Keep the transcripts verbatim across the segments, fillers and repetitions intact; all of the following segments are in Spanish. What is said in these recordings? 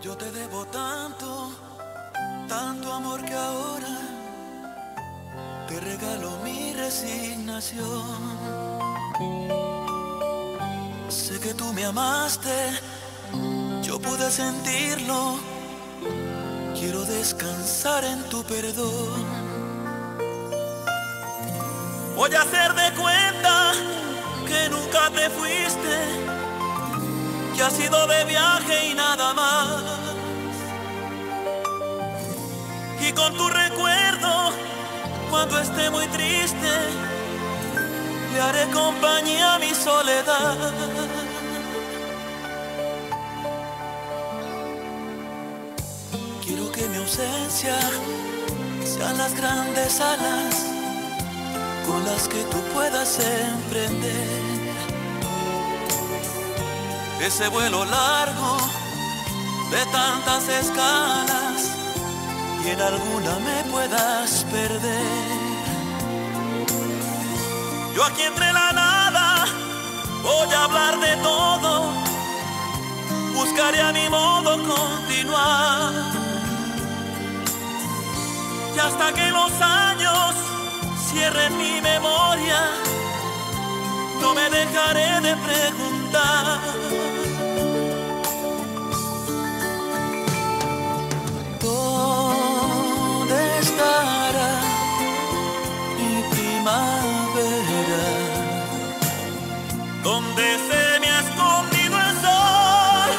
Yo te debo tanto, tanto amor que ahora te regalo mi resignación. Sé que tú me amaste, yo pude sentirlo. Quiero descansar en tu perdón. Voy a hacer de cuenta que nunca te fuiste, que has ido de viaje y nada más. Y con tu recuerdo, cuando esté muy triste, le haré compañía a mi soledad. Quiero que mi ausencia sean las grandes alas con las que tú puedas emprender ese vuelo largo de tantas escalas y en alguna me puedas perder. Yo aquí entre la nada voy a hablar de todo, buscaré a mi modo continuar, y hasta que los años cierren mi memoria, no me dejaré de preguntar. ¿Dónde estará mi primavera? ¿Dónde se me ha escondido el sol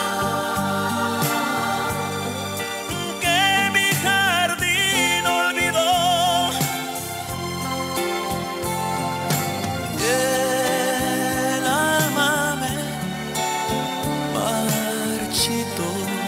que mi jardín olvidó? El alma me marchitó.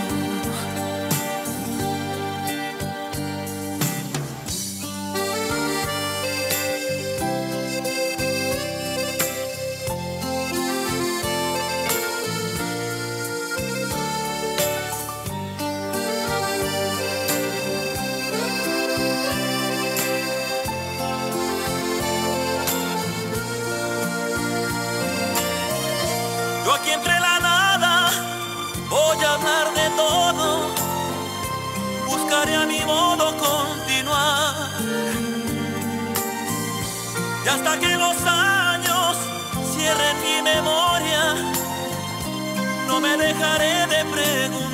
Yo aquí entre la nada voy a hablar de todo, buscaré a mi modo continuar, y hasta que los años cierren mi memoria, no me dejaré de preguntar.